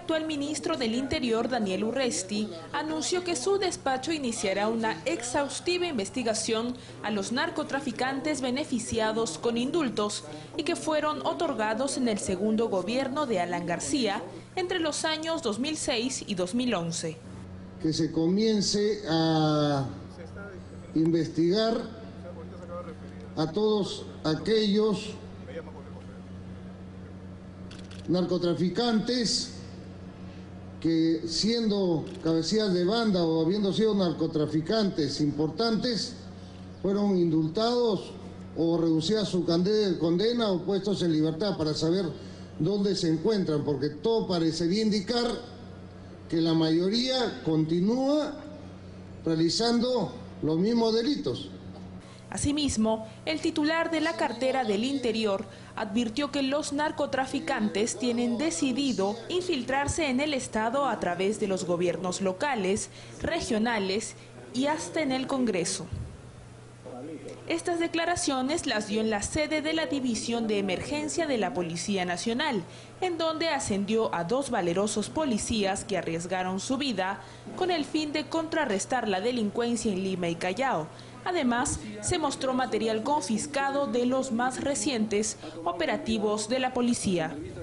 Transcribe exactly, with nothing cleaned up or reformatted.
actual ministro del Interior, Daniel Urresti, anunció que su despacho iniciará una exhaustiva investigación a los narcotraficantes beneficiados con indultos y que fueron otorgados en el segundo gobierno de Alan García entre los años dos mil seis y dos mil once. Que se comience a investigar a todos aquellos narcotraficantes que, siendo cabecillas de banda o habiendo sido narcotraficantes importantes, fueron indultados o reducida su condena o puestos en libertad, para saber dónde se encuentran, porque todo parecería indicar que la mayoría continúa realizando los mismos delitos. Asimismo, el titular de la cartera del Interior advirtió que los narcotraficantes tienen decidido infiltrarse en el Estado a través de los gobiernos locales, regionales y hasta en el Congreso. Estas declaraciones las dio en la sede de la División de Emergencia de la Policía Nacional, en donde ascendió a dos valerosos policías que arriesgaron su vida con el fin de contrarrestar la delincuencia en Lima y Callao. Además, se mostró material confiscado de los más recientes operativos de la policía.